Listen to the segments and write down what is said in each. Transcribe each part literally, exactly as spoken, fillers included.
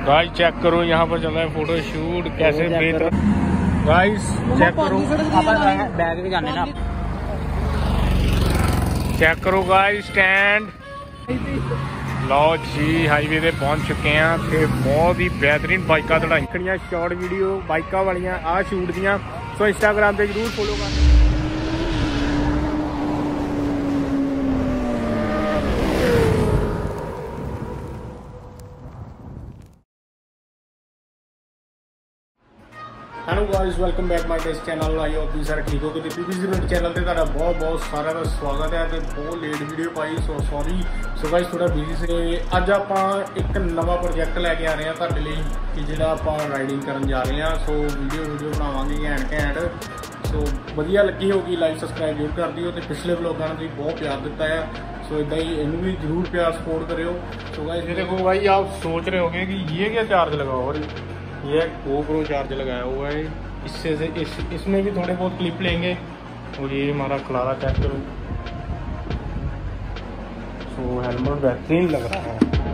Guys check करो, यहाँ पर चल रहा है फोटो शूट। कैसे बेहतर गाइस चेक करो, बैग भी जाने ना, चेक करो गाइस स्टैंड। लो जी हाईवे पे पहुंच चुके हैं ते बहुत ही बेहतरीन बाइक दड़ाइयां शॉर्ट वीडियो बाइक वालियां आ शूट दियां। सो इंस्टाग्राम पे जरूर फॉलो कर। Hello guys welcome back my test channel. I hope ਤੁਸੀਂ ਸਾਰੇ ठीक हो कि पीबीसी रोड चैनल ਤੇ ਤੁਹਾਡਾ ਬਹੁਤ ਬਹੁਤ ਸਾਰਿਆਂ ਦਾ ਸਵਾਗਤ ਹੈ ਤੇ ਬਹੁਤ ਲੇਟ ਵੀਡੀਓ ਪਾਈ ਸੋ ਸੌਰੀ। ਸੋ ਗਾਇਸ ਥੋੜਾ ਬਿਜ਼ੀ ਸੀ। ਅੱਜ ਆਪਾਂ ਇੱਕ ਨਵਾਂ ਪ੍ਰੋਜੈਕਟ ਲੈ ਕੇ ਆ ਰਹੇ ਹਾਂ ਤੁਹਾਡੇ ਲਈ ਕਿ ਜਿਹੜਾ ਆਪਾਂ ਰਾਈਡਿੰਗ ਕਰਨ ਜਾ ਰਹੇ ਹਾਂ। ਸੋ ਵੀਡੀਓ ਵੀਡੀਓ ਬਣਾਵਾਂਗੇ ਘੈਂਟ ਘੈਂਟ। ਸੋ ਵਧੀਆ ਲੱਗੀ ਹੋਗੀ ਲਾਈਕ ਸਬਸਕ੍ਰਾइब ਜ਼ਰੂਰ ਕਰ ਦਿਓ ਤੇ ਪਿਛਲੇ ਵਲੋਗਾਂ ਨੂੰ ਤੁਸੀਂ ਬਹੁਤ ਪਿਆਰ ਦਿੱਤਾ है। सो इदा ही इनू भी जरूर प्यार सपोर्ट करो। सो गाइस ये देखो भाई आप सोच रहे होंगे कि ये क्या चार्ज लगा और ये गोप्रो चार्ज लगाया हुआ है। इससे से इस इसमें भी थोड़े बहुत क्लिप लेंगे और ये हमारा खलारा चेक करो। सो हेलमेट बेहतरीन लग रहा है।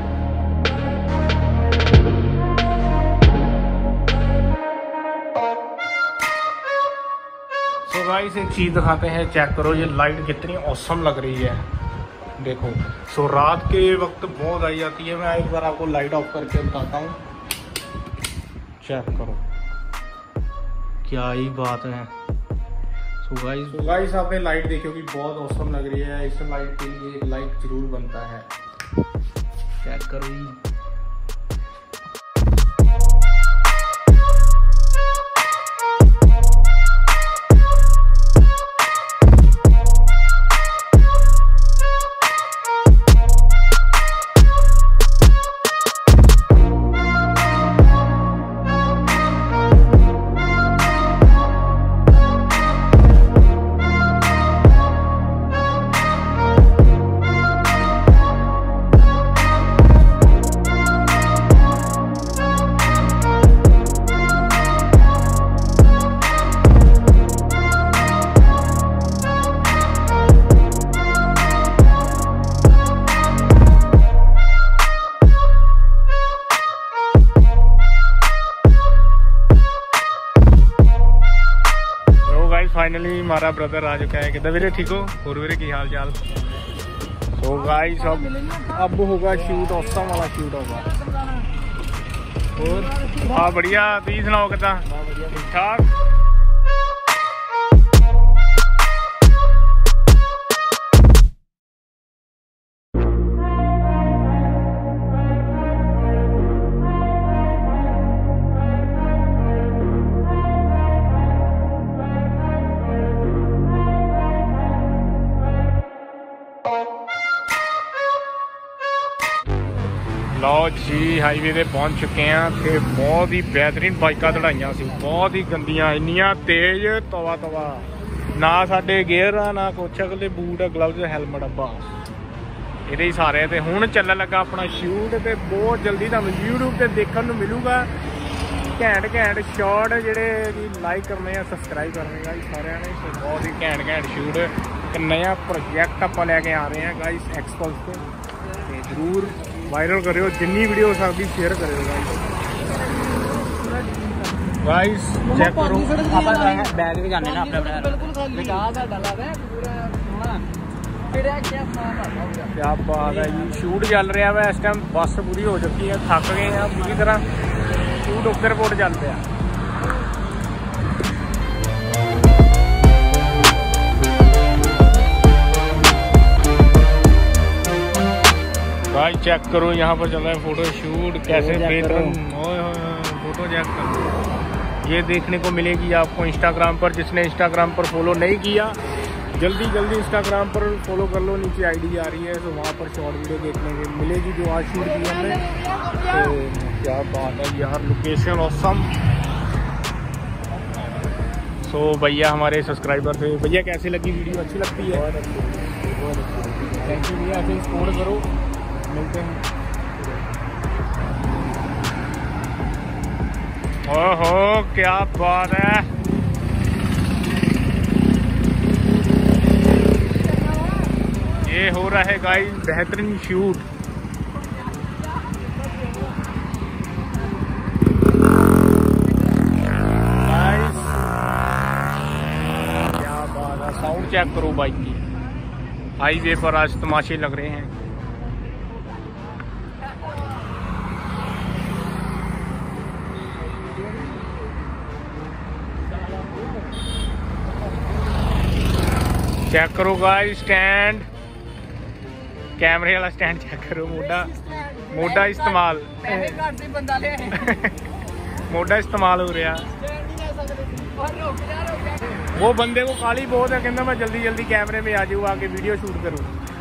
सो गाइस एक चीज़ दिखाते हैं, चेक करो ये लाइट कितनी औसम लग रही है। देखो सो रात के वक्त बहुत आई जाती है। मैं एक बार आपको लाइट ऑफ करके बताता हूँ, चेक करो क्या ही बात है। सो गाइस सो गाइस आपने लाइट देखी होगी बहुत औसम लग रही है। इस लाइट के लिए एक लाइट जरूर बनता है। चेक करो ही फाइनली हमारा ब्रदर आ चुका है। कितना वीरे ठीक हो और वीरे की हाल चाल। सो गाइस अब अब होगा शूट, औसम वाला शूट होगा। और हाँ बढ़िया, तुम सुनाओ कितना ठीक ठाक। लो जी हाईवे पे पहुंच चुके हैं ते बहुत ही बेहतरीन बाइक दड़ाइयां सी, बहुत ही गंदियां, इन्नियां तेज तवा तवा ना साडे गेयर आ ना कुछ अगले बूट ग्लव्स हैलमेट बस ये सारे। तो हुण चलन लगा अपना शूट ते बहुत जल्दी तुहानूं यूट्यूब ते देखने को मिलूगा घैंट घैंट शॉर्ट जिहड़े लाइक करने सबसक्राइब करने गाइस सारिਆਂ ने। बहुत ही घैंट घैंट शूट एक नया प्रोजेक्ट आपां लैके आ रहे हैं गाइस एक्सपल्स पे। जरूर वायरल करो, जिन्नी वीडियो हो सकती शेयर करो गाइस। चेक करो बैग भी जाने ना अपने क्या बात है जी। शूट चल रहा है इस टाइम, बस पूरी हो चुकी है, थक गए हैं पूरी तरह। शूट ओके रिपोर्ट चल रहा है। गाइस चेक करो, यहाँ पर चल रहा है फोटो शूट। कैसे बेहतरीन फोटो चेक करो, ये देखने को मिलेगी आपको इंस्टाग्राम पर। जिसने इंस्टाग्राम पर फॉलो नहीं किया जल्दी जल्दी इंस्टाग्राम पर फॉलो कर लो, नीचे आईडी आ रही है तो वहाँ पर शॉर्ट वीडियो देखने को मिलेगी जो आज शूट की हमने। तो क्या बात है यार, लोकेशन ऑसम। सो भैया हमारे सब्सक्राइबर थे, भैया कैसी लगी वीडियो, अच्छी लगती है? थैंक यू भैया, ऐसे सपोर्ट करो, मिलते हैं। ओहो क्या बात है। ये हो रहा है गाइस बेहतरीन शूट। लुक चेक करो बाइक की। हाईवे पर आज तमाशे लग रहे हैं। चेक करो गाइस स्टैंड, कैमरे वाला स्टैंड चेक करो। मोटा मोटा इस्तेमाल मोटा इस्तेमाल हो रहा। वो बंदे को काली बहुत है, कहना मैं जल्दी जल्दी कैमरे में आ जाऊँ, आके वीडियो शूट करूँ।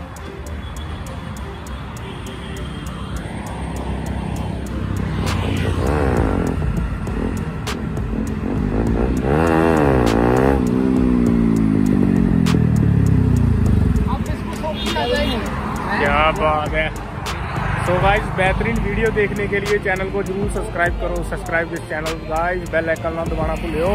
क्या बात है। तो गाइस बेहतरीन वीडियो देखने के लिए चैनल को जरूर सब्सक्राइब करो। Subscribe this channel guys, bell icon ना दबाना भूलियो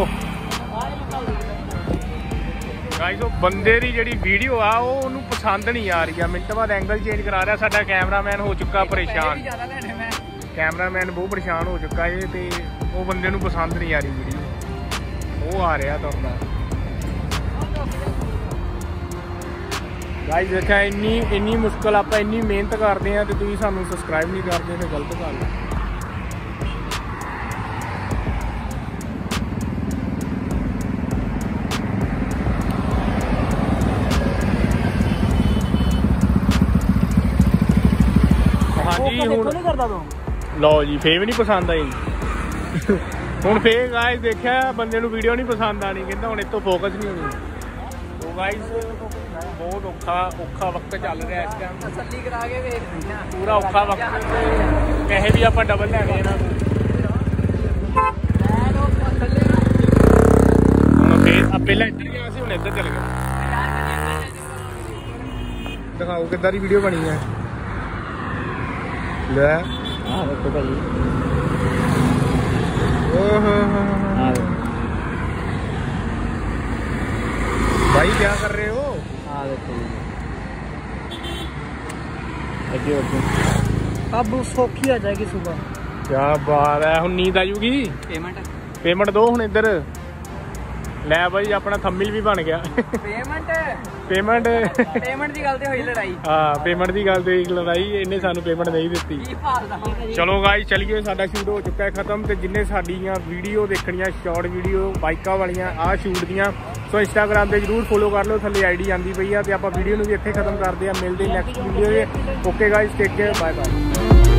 गाइस। वो बंदे दी जिहड़ी वीडियो आ वो उन्होंने पसंद नहीं आ रही है, मिनट बाद एंगल चेंज करा रहा। साडा कैमरामैन हो चुका परेशान, कैमरामैन बहुत परेशान हो चुका है ते वो बंदे नूं पसंद नहीं आ रही वीडियो, वो आ रहा तुरदा। गाइस देखा इन्नी इन्नी मुश्किल आप इन्नी मेहनत करते हैं तो तुम सानू सबसक्राइब नहीं करते, तो गलत गल है। हाँ जी हुण लो जी फे भी नहीं पसंद आई हुण फे गाइस देखा बंदे नूं वीडियो नहीं पसंद आनी, कहता हुण इत्थों फोकस नहीं होनी। तो गाइस बहुत औखा औखा वक्त चल रहा है इस टाइम, तसल्ली करा के वेख पूरा औखा वक्त। पैसे भी आप डबल लैने इन्हां कोल। पहले इधर गया सी, हुण इधर चल गया। दिखाओ किद्दां दी वीडियो बनी है। ले हां देखो भाई, ओहो हां भाई क्या कर रहे हो? हाँ देखो अब सौखी आ जाएगी सुबह। क्या बात है, हुण नींद आजूगी। पेमेंट पेमेंट दो हुण इधर ले भाई, अपना थंबनेल भी बन गया। पेमेंट पेमेंट पेमेंट की गल ते होई लड़ाई। हाँ पेमेंट की गल ते लड़ाई, इन्हें सानू पेमेंट नहीं दित्ती। चलो गाइस चलिए, साडा शूट हो चुका है खत्म। तो जिन्हें साडियां वीडियो देखनियां शॉर्ट वीडियो बाइकां वालियां आ शूट दियां, सो इंस्टाग्राम पे जरूर फॉलो कर लो, थल्ले आई डी आती पई है। तो आप वीडियो भी इत्थे खत्म करते हैं, मिलते next video. Okay guys take care, bye bye.